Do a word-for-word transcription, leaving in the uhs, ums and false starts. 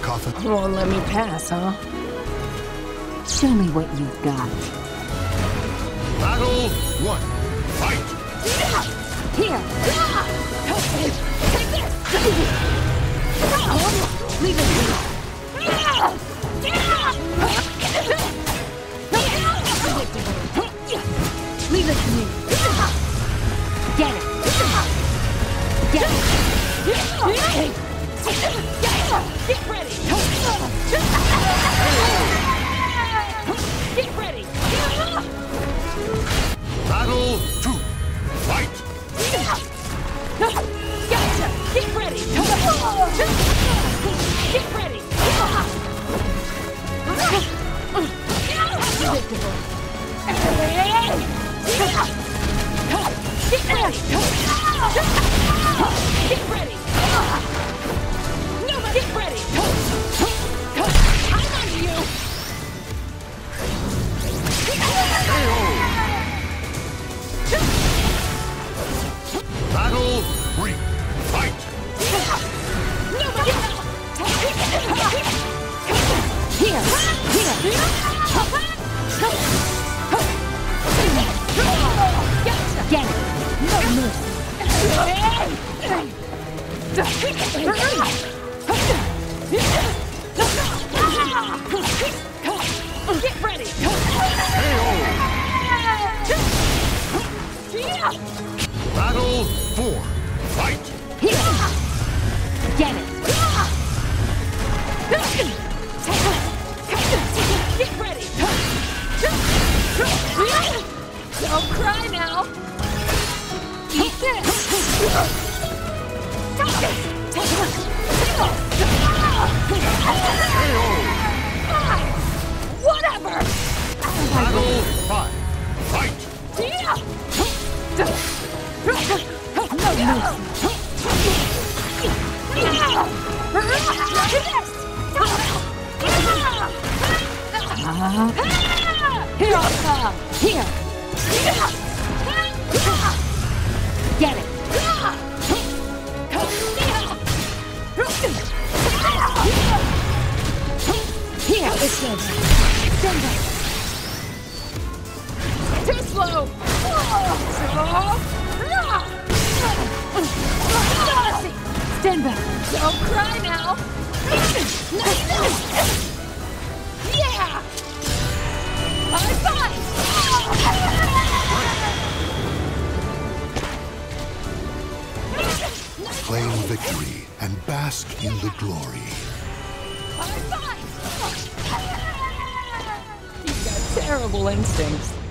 cacophony. Won't let me pass, huh? Show me what you've got. Battle one. Fight! Here! Take this! Leave it here! Leave it to me! Get it! Get it! Get ready! Get ready! Battle two. Fight! Gotcha! Get ready! Get ready! Predictable. Get ready! Get ready! No, get ready! I'm on you! Battle three. Fight! No, get Here! Here! Gotcha! Get it! No mercy! Get ready! Battle four. Fight! Here! Get it! Get ready! Don't cry now! Eat this! Whatever! Battle five. Fight! Here I come! Here! Get it! Here! It's good! Send it! Too slow! Stand back! Don't cry now! Yeah! High five! Claim victory and bask in the glory. High five! You've got terrible instincts.